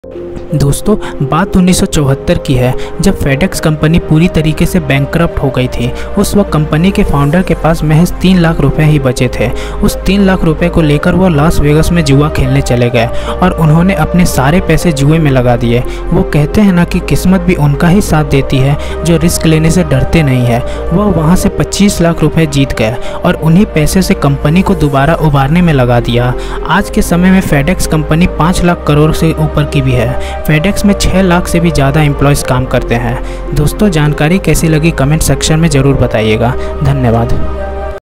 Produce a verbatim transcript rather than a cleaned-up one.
दोस्तों, बात उन्नीस सौ चौहत्तर की है जब फेडेक्स कंपनी पूरी तरीके से बैंकरप्ट हो गई थी। उस वक्त कंपनी के फाउंडर के पास महज तीन लाख रुपए ही बचे थे। उस तीन लाख रुपए को लेकर वो लास वेगस में जुआ खेलने चले गए और उन्होंने अपने सारे पैसे जुए में लगा दिए। वो कहते हैं ना कि किस्मत भी उनका ही साथ देती है जो रिस्क लेने से डरते नहीं है। वह वहाँ से पच्चीस लाख रुपए जीत गए और उन्हीं पैसे से कंपनी को दोबारा उभारने में लगा दिया। आज के समय में फेडेक्स कंपनी पाँच लाख करोड़ से ऊपर की भी है। फेडेक्स में छह लाख से भी ज़्यादा एम्प्लॉयज़ काम करते हैं। दोस्तों, जानकारी कैसी लगी कमेंट सेक्शन में ज़रूर बताइएगा। धन्यवाद।